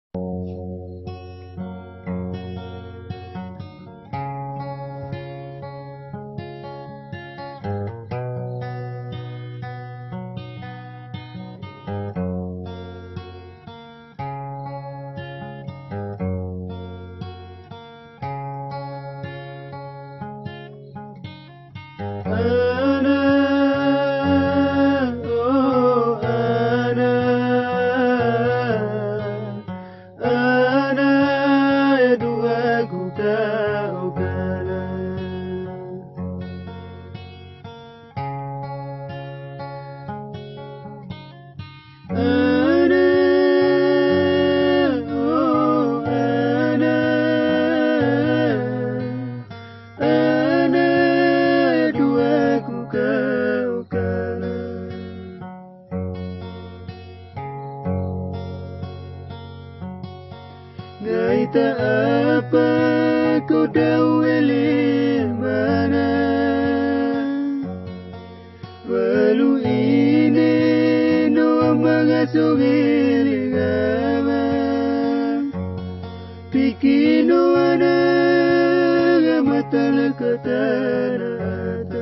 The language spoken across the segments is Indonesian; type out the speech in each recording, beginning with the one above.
أنا أنا يدعوك كأوكالا أنا يدعوك كأوكالا Gaita apa kau daweli mana Walu ini no magasogili gama Pikino ana gamatal katarata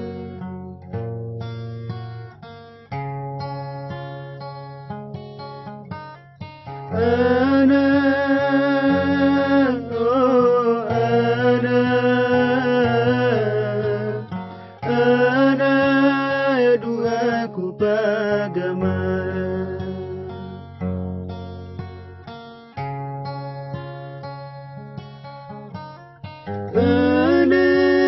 Ana yaduaku pagama Ana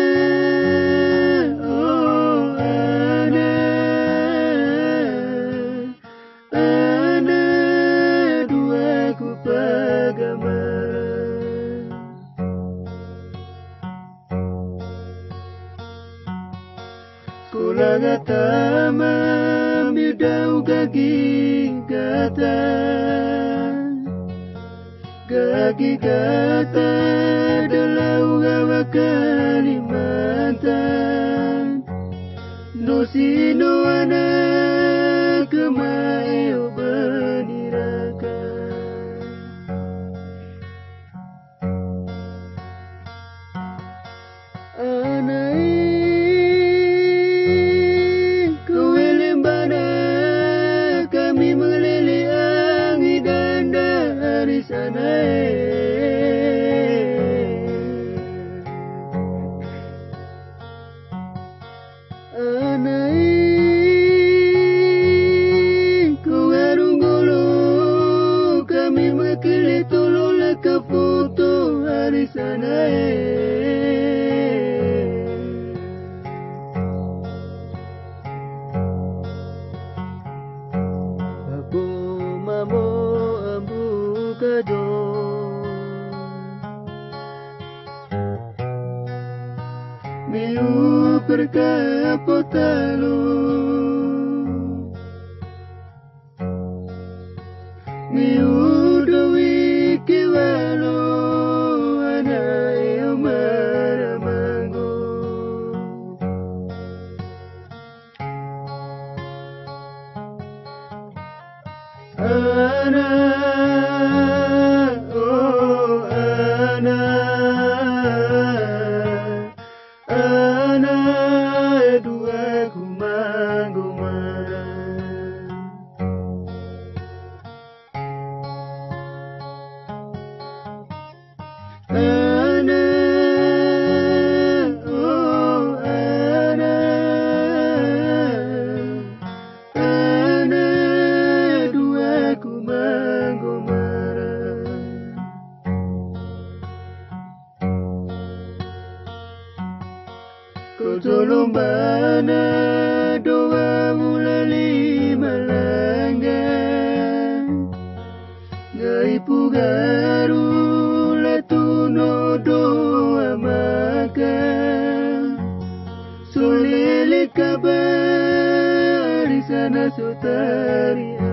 yaduaku pagama Kula gata mamidau gagi gata dalau gawa Kalimantan No sino anak kemaeo beniraka Kami mengelilingi angin dan dari sana Anai ku garunggulu kami mengelilingi tolonglah ke foto dari sana Mamo ambu kado Miu perkapotalo Miu dowi kiwalo Anai omaramango Ana yaduaku magomara Ana yaduaku magomara Kau tolong bana doa mulai malanggan Gaipu garu latuno doa maka Solele kabar di sana sutari